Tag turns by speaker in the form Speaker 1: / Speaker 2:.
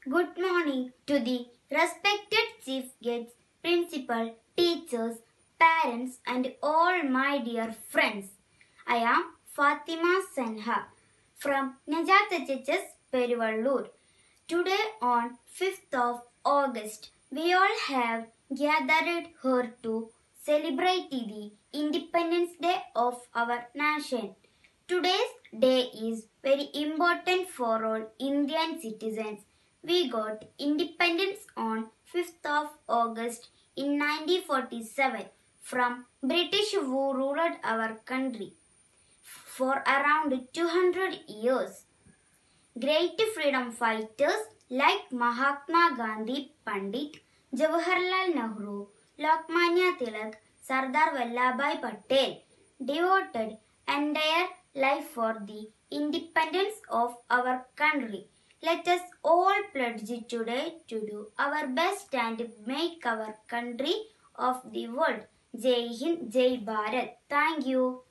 Speaker 1: Good morning to the respected chief guests, principal, teachers, parents and all my dear friends. I am Fatima Senha from Najat HHS Peruvallur. Today on 5th of August, we all have gathered here to celebrate the Independence Day of our nation. Today's day is very important for all Indian citizens. We got independence on 5th of August in 1947 from British who ruled our country for around 200 years. Great freedom fighters like Mahatma Gandhi, Pandit Jawaharlal Nehru, Lokmanya Tilak, Sardar Vallabhbhai Patel devoted entire life for the independence of our country. Let us all pledge today to do our best and make our country of the world. Jai Hind, Jai Bharat. Thank you.